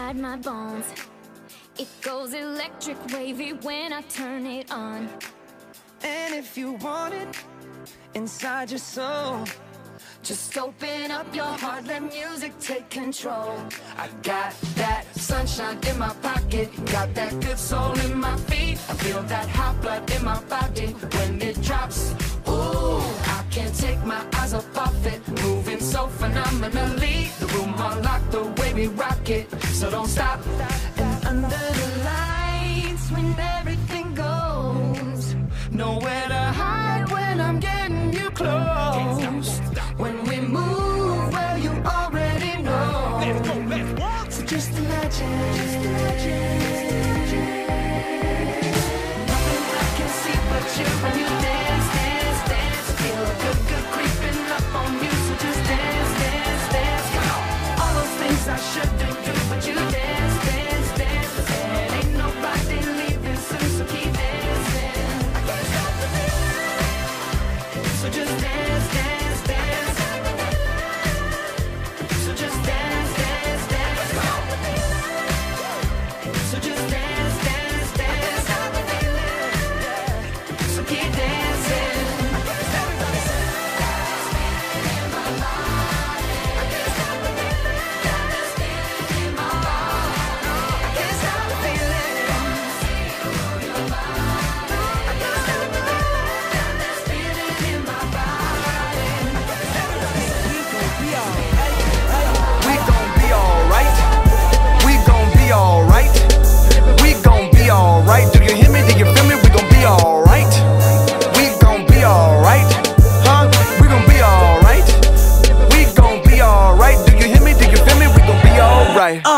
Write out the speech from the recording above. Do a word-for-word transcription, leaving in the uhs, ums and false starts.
inside my bones. It goes electric wavy when I turn it on. And if you want it inside your soul, just open up your heart, let music take control. I got that sunshine in my pocket, got that good soul in my feet. I feel that hot blood in my body when it drops. Ooh, I can't take my eyes off of it, moving so phenomenally. The room unlocked the way we rock it, so don't stop. And under the lights, when everything goes, nowhere to hide when I'm getting you close. When we move, well, you already know. So just imagine, just imagine. Nothing I can see but you when you dance, dance, dance. Feel a good, good creeping up on you. So just dance, dance, dance. Come on. All those things I shouldn't do, but you dance, dance, dance. And ain't nobody leaving soon, so keep dancing. I can't stop the feeling. So just dance, dance, dance. So just dance, dance, dance. Come on. So just dance, dance, dance. So keep dancing. Everybody say, dance, in my body. I can't stop the feeling. Dance, in my body. I can't stop the feeling. Your body. I can't stop the feeling. Dance, feeling in my body. Everybody say, we gon' be alright. We gon' be alright. We gon' be alright. We gon' be alright. Do you hear me? Do you feel me? We gon' be alright. We gon' be alright. Huh? We gon' be alright. We gon' be alright. Do you hear me? Do you feel me? We gon' be alright.